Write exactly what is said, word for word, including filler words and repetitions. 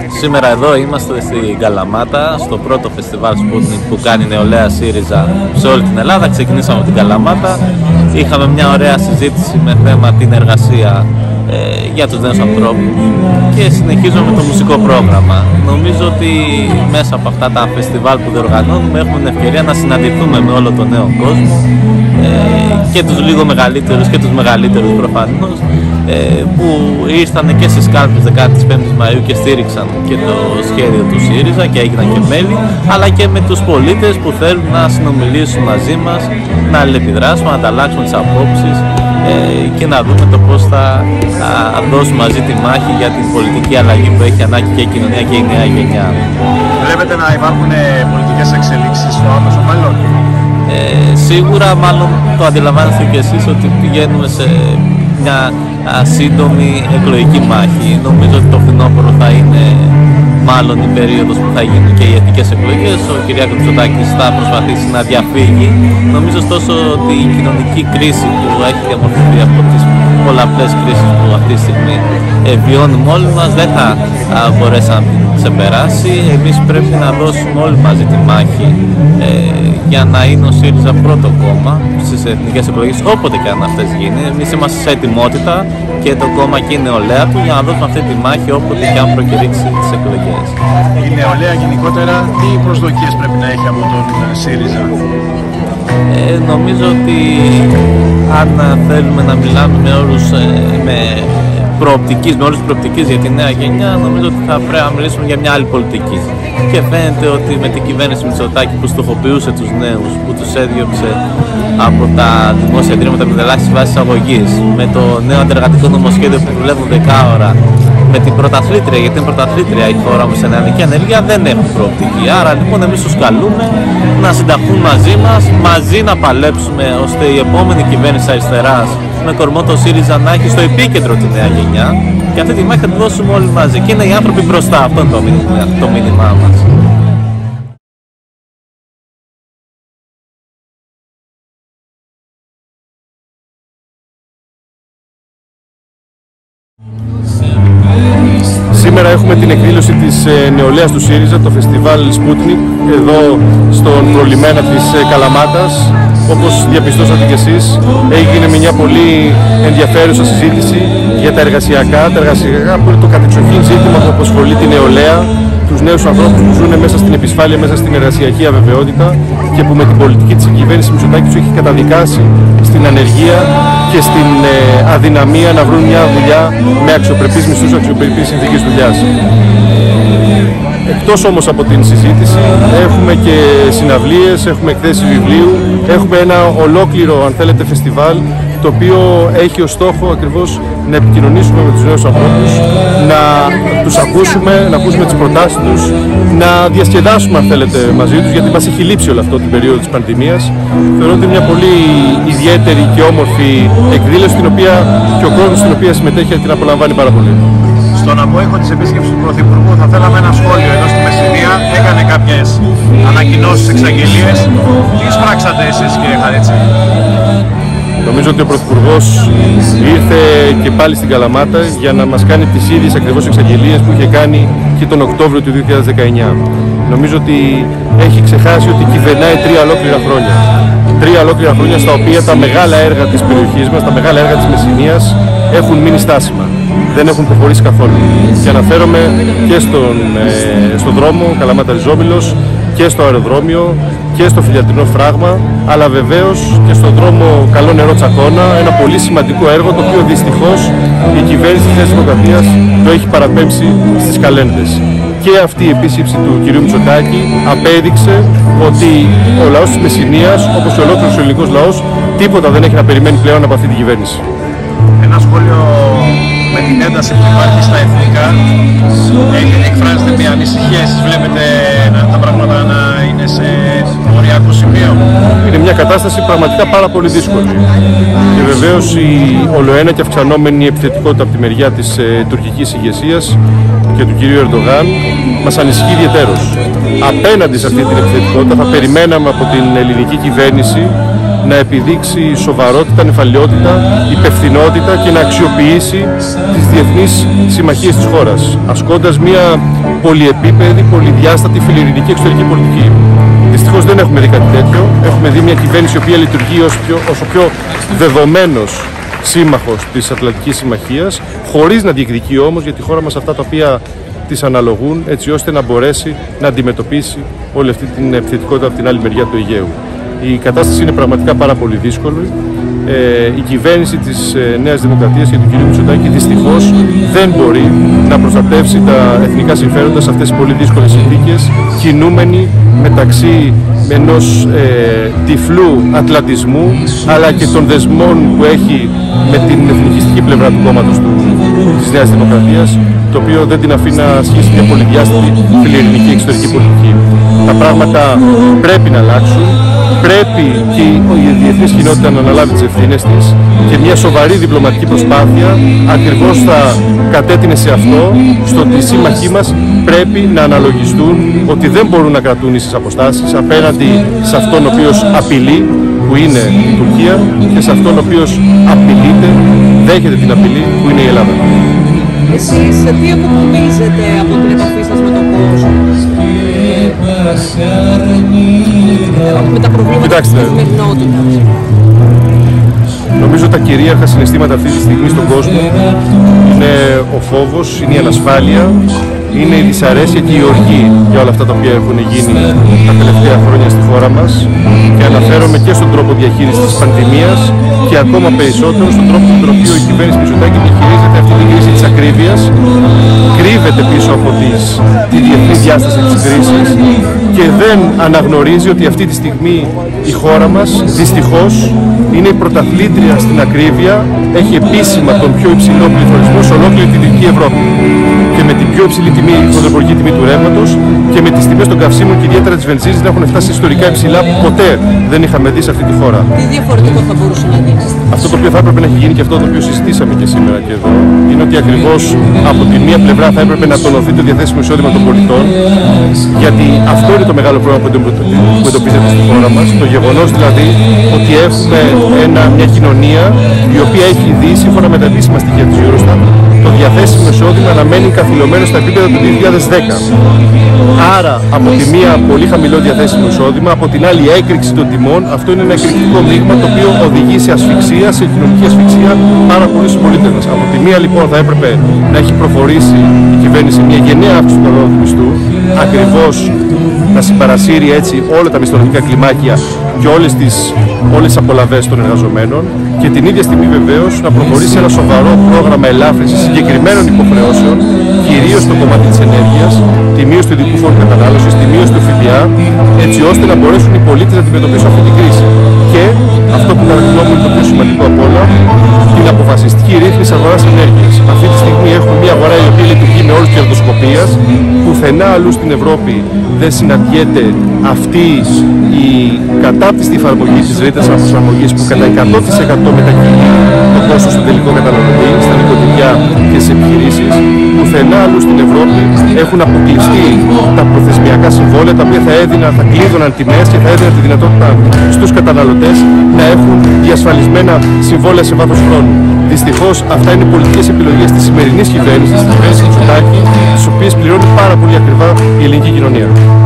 Σήμερα εδώ είμαστε στην Καλαμάτα, στο πρώτο φεστιβάλ Sputnik που κάνει νεολαία ΣΥΡΙΖΑ σε όλη την Ελλάδα. Ξεκινήσαμε από την Καλαμάτα, είχαμε μια ωραία συζήτηση με θέμα την εργασία ε, για τους νέους ανθρώπους και συνεχίζουμε με το μουσικό πρόγραμμα. Νομίζω ότι μέσα από αυτά τα φεστιβάλ που διοργανώνουμε έχουμε την ευκαιρία να συναντηθούμε με όλο τον νέο κόσμο, ε, και τους λίγο μεγαλύτερους και τους μεγαλύτερους προφανώς, ε, που ήρθαν και στις κάλπες δεκάτης πέμπτης Μαΐου και στήριξαν και το σχέδιο του ΣΥΡΙΖΑ και έγιναν και μέλη, αλλά και με τους πολίτες που θέλουν να συνομιλήσουν μαζί μας, να αλληλεπιδράσουν, να ανταλλάξουν τις απόψεις ε, και να δούμε το πώς θα α, δώσουν μαζί τη μάχη για την πολιτική αλλαγή που έχει ανάγκη και η κοινωνία και η νέα γενιά. Βλέπετε να υπάρχουν πολιτικές εξελίξεις στο άμεσο μέλλον? Ε, σίγουρα, μάλλον το αντιλαμβάνεστε και εσείς ότι πηγαίνουμε σε μια α, σύντομη εκλογική μάχη. Νομίζω ότι το φθινόπωρο θα είναι μάλλον η περίοδος που θα γίνουν και οι εθνικές εκλογές. Ο κ. Μητσοτάκης θα προσπαθήσει να διαφύγει. Νομίζω ωστόσο ότι η κοινωνική κρίση που έχει διαμορφωθεί από τις πολλαπλές κρίσεις που αυτή τη στιγμή ε, βιώνουμε όλοι μας δεν θα α, μπορέσει να ξεπεράσει. Εμείς πρέπει να δώσουμε όλοι μαζί τη μάχη ε, για να είναι ο ΣΥΡΙΖΑ πρώτο κόμμα στις εθνικές εκλογές, όποτε και αν αυτές γίνει. Εμείς είμαστε σε ετοιμότητα και το κόμμα και η νεολαία του για να δώσουμε αυτή τη μάχη όποτε και αν προκηρύξει τις εκλογές. Η νεολαία γενικότερα τι προσδοκίες πρέπει να έχει από τον ΣΥΡΙΖΑ? Ε, νομίζω ότι αν θέλουμε να μιλάμε με όρους ε, με προοπτικής, με όρους προοπτικής για τη νέα γενιά, νομίζω ότι θα πρέπει να μιλήσουμε για μια άλλη πολιτική. Και φαίνεται ότι με την κυβέρνηση Μητσοτάκη που στοχοποιούσε τους νέους, που τους έδιωξε από τα δημόσια ιδρύματα με ελάχιστες βάσεις αγωγής, με το νέο αντεργατικό νομοσχέδιο που δουλεύουν δέκα ώρα, με την πρωταθλήτρια, γιατί είναι πρωταθλήτρια η χώρα μου σε νεανική ανεργία, δεν έχουν προοπτική. Άρα λοιπόν εμείς τους καλούμε να συνταχθούν μαζί μας, μαζί να παλέψουμε ώστε η επόμενη κυβέρνηση αριστεράς με κορμό το ΣΥΡΙΖΑ να έχει στο επίκεντρο τη νέα γενιά και αυτή τη μάχη θα τη δώσουμε όλοι μαζί. Και είναι οι άνθρωποι μπροστά, αυτό είναι το μήνυμα, το μήνυμά μας. Σήμερα έχουμε την εκδήλωση της νεολαίας του ΣΥΡΙΖΑ, το φεστιβάλ Sputnik, εδώ στον προλιμένα της Καλαμάτας. Όπως διαπιστώσατε κι εσείς, έγινε μια πολύ ενδιαφέρουσα συζήτηση για τα εργασιακά, τα εργασιακά που είναι το κατεξοχήν ζήτημα που απασχολεί την νεολαία, τους νέους ανθρώπους που ζουν μέσα στην επισφάλεια, μέσα στην εργασιακή αβεβαιότητα και που με την πολιτική της κυβέρνησης Μητσοτάκη τους έχει καταδικάσει στην ανεργία και στην ε, αδυναμία να βρουν μια δουλειά με αξιοπρεπείς μισθούς, αξιοπρεπείς συνθήκες δουλειάς. Εκτός όμως από την συζήτηση έχουμε και συναυλίες, έχουμε εκθέσεις βιβλίου, έχουμε ένα ολόκληρο, αν θέλετε, φεστιβάλ το οποίο έχει ως στόχο ακριβώς να επικοινωνήσουμε με τους νέους ανθρώπους, να τους ακούσουμε, να ακούσουμε τις προτάσεις τους, να διασκεδάσουμε αν θέλετε μαζί τους, γιατί μας έχει λείψει όλο αυτό την περίοδο της πανδημίας. Θεωρώ ότι είναι μια πολύ ιδιαίτερη και όμορφη εκδήλωση στην οποία και ο κόσμος στην οποία συμμετέχει την απολαμβάνει πάρα πολύ. Στον αμόχο της επίσκεψης του Πρωθυπουργού θα θέλαμε ένα σχόλιο εδώ στη Μεσσηνία. Έκανε κάποιες ανακοινώσεις, εξαγγελίες. Τι σπράξατε εσείς, κύριε Χαρίτση? Νομίζω ότι ο Πρωθυπουργός ήρθε και πάλι στην Καλαμάτα για να μας κάνει τις ίδιες ακριβώς εξαγγελίες που είχε κάνει και τον Οκτώβριο του δύο χιλιάδες δεκαεννιά. Νομίζω ότι έχει ξεχάσει ότι κυβερνάει τρία ολόκληρα χρόνια. Τρία ολόκληρα χρόνια στα οποία τα μεγάλα έργα της περιοχής μας, τα μεγάλα έργα της Μεσσηνίας έχουν μείνει στάσιμα. Δεν έχουν προχωρήσει καθόλου. Και αναφέρομαι και στον, ε, στον δρόμο Καλαμάτα-Ριζόμυλος και στο αεροδρόμιο και στο φιλιατρινό φράγμα, αλλά βεβαίως και στον δρόμο Καλό Νερό Τσακώνα, ένα πολύ σημαντικό έργο το οποίο δυστυχώς η κυβέρνηση της Νέας Δημοκρατίας το έχει παραπέμψει στις καλένδες. Και αυτή η επίσκεψη του κ. Μητσοτάκη απέδειξε ότι ο λαός της Μεσσηνίας, όπως και ολόκληρος ο ελληνικός λαός, τίποτα δεν έχει να περιμένει πλέον από αυτή την κυβέρνηση. Ένα σχόλιο με την ένταση που υπάρχει στα εθνικά, εκφράζεται μια ανησυχία, εσείς βλέπετε τα πράγματα να είναι σε οριακό σημείο? Είναι μια κατάσταση πραγματικά πάρα πολύ δύσκολη. Και βεβαίως η ολοένα και αυξανόμενη επιθετικότητα από τη μεριά της ε, τουρκικής ηγεσίας και του κυρίου Ερντογάν μας ανησυχεί ιδιαιτέρως. Απέναντι σε αυτή την επιθετικότητα θα περιμέναμε από την ελληνική κυβέρνηση να επιδείξει σοβαρότητα, νεφαλαιότητα, υπευθυνότητα και να αξιοποιήσει τις διεθνείς συμμαχίες της χώρας, ασκώντας μια πολυεπίπεδη, πολυδιάστατη φιλιρινική εξωτερική πολιτική. Δυστυχώς δεν έχουμε δει κάτι τέτοιο. Έχουμε δει μια κυβέρνηση η οποία λειτουργεί ως, πιο, ως ο πιο δεδομένος σύμμαχος της Ατλαντικής Συμμαχίας, χωρίς να διεκδικεί όμως για τη χώρα μας αυτά τα οποία της αναλογούν, έτσι ώστε να μπορέσει να αντιμετωπίσει όλη αυτή την επιθετικότητα από την άλλη μεριά του Αιγαίου. Η κατάσταση είναι πραγματικά πάρα πολύ δύσκολη. Ε, η κυβέρνηση της ε, Νέας Δημοκρατίας και του κ. Μητσοτάκη δυστυχώς δεν μπορεί να προστατεύσει τα εθνικά συμφέροντα σε αυτές τις πολύ δύσκολες συνθήκες, κινούμενοι μεταξύ ενός ε, τυφλού ατλαντισμού αλλά και των δεσμών που έχει με την εθνικιστική πλευρά του κόμματος του, της Νέας Δημοκρατίας, το οποίο δεν την αφήνει να ασχίσει μια πολυδιάστατη φιλιρινική εξωτερική πολιτική. Τα πράγματα πρέπει να αλλάξουν. Πρέπει και η διεθνής κοινότητα να αναλάβει τις ευθύνες της και μια σοβαρή διπλωματική προσπάθεια ακριβώς θα κατέτεινε σε αυτό, στο ότι οι σύμμαχοί μας πρέπει να αναλογιστούν ότι δεν μπορούν να κρατούν ίσες αποστάσεις απέναντι σε αυτόν ο οποίος απειλεί, που είναι η Τουρκία, και σε αυτόν ο οποίος απειλείται, δέχεται την απειλή, που είναι η Ελλάδα. Εσείς τι αποκομίζετε από την επαφή σας με τον κόσμο, με τα προβλήματα της καθημερινότητας? Νομίζω τα κυρίαρχα συναισθήματα αυτή τη στιγμή στον κόσμο είναι ο φόβος, είναι η ανασφάλεια, είναι η δυσαρέσκεια και η οργή για όλα αυτά τα οποία έχουν γίνει τα τελευταία χρόνια στη χώρα μας, και αναφέρομαι και στον τρόπο διαχείρισης της πανδημίας και ακόμα περισσότερο στον τρόπο με τον οποίο η κυβέρνηση Μητσοτάκη διαχειρίζεται αυτή την κρίση της ακρίβειας, κρύβεται πίσω από τις, τη διεθνή διάσταση της κρίσης και δεν αναγνωρίζει ότι αυτή τη στιγμή η χώρα μας δυστυχώς είναι η πρωταθλήτρια στην ακρίβεια, έχει επίσημα τον πιο υψηλό πληθωρισμό σε ολόκληρη την Δυτική Ευρώπη και με την πιο υψηλή τιμή, η χονδροπορική τιμή του ρεύματος, και με τις τιμές των καυσίμων και ιδιαίτερα της βενζίνης να έχουν φτάσει ιστορικά υψηλά που ποτέ δεν είχαμε δει σε αυτή τη χώρα. Τι διαφορετικό θα μπορούσε να γίνει? Αυτό το οποίο θα έπρεπε να έχει γίνει και αυτό το οποίο συζητήσαμε και σήμερα και εδώ, είναι ότι ακριβώς από τη μία πλευρά θα έπρεπε να τονωθεί το διαθέσιμο εισόδημα των πολιτών, γιατί αυτό είναι το μεγάλο πρόβλημα που εντοπίζεται στη χώρα μας. Το γεγονός δηλαδή ότι έχουμε ένα, μια κοινωνία η οποία έχει δει, σύμφωνα με τα επίσημα στοιχεία της Eurostat, το διαθέσιμο εισόδημα να μένει καθυλωμένο στα επίπεδα του δύο χιλιάδες δέκα. Άρα, από τη μία πολύ χαμηλό διαθέσιμο εισόδημα, από την άλλη έκρηξη των τιμών. Αυτό είναι ένα εκρηκτικό μείγμα το οποίο οδηγεί σε ασφυξία, σε κοινωνική ασφυξία πάρα πολλούς πολίτες μας. Από τη μία λοιπόν θα έπρεπε να έχει προχωρήσει η κυβέρνηση μια γενναία αύξηση του ανώτατου μισθού, ακριβώς να συμπαρασύρει έτσι όλα τα μισθολογικά κλιμάκια και όλες τις, όλες τις απολαβές των εργαζομένων, και την ίδια στιγμή βεβαίως να προχωρήσει ένα σοβαρό πρόγραμμα ελάφρυνσης συγκεκριμένων υποχρεώσεων, κυρίως στο κομμάτι της ενέργειας, τη μείωση του ειδικού φόρου κατανάλωσης, τη μείωση του ΦΠΑ, έτσι ώστε να μπορέσουν οι πολίτες να αντιμετωπίσουν αυτή την κρίση. Και αυτό που κατά τη γνώμη μου είναι το πιο σημαντικό απ' όλα, την αποφασιστική ρύθμιση αγοράς ενέργειας. Αυτή τη στιγμή έχουμε μια αγορά η οποία λειτουργεί με όρους κερδοσκοπίας. Πουθενά αλλού στην Ευρώπη δεν συναντιέται αυτή η κατάπτυστη εφαρμογή της ρήτρας αναπροσαρμογής που κατά εκατό τοις εκατό μετακινεί το κόστος στον τελικό καταναλωτή, στα νοικοκυριά και στις επιχειρήσεις. Πουθενά αλλού στην Ευρώπη έχουν αποκλειστεί τα προθεσμιακά συμβόλαια, τα οποία θα έδιναν, θα κλείδωναν τιμές και θα έδιναν τη δυνατότητα στους καταναλωτές να έχουν διασφαλισμένα συμβόλαια σε βάθος χρόνου. Δυστυχώς αυτά είναι πολιτικές επιλογές της σημερινής κυβέρνησης, της κυβέρνησης Μητσοτάκη, τις οποίες πληρώνει πάρα πολύ ακριβά η ελληνική κοινωνία.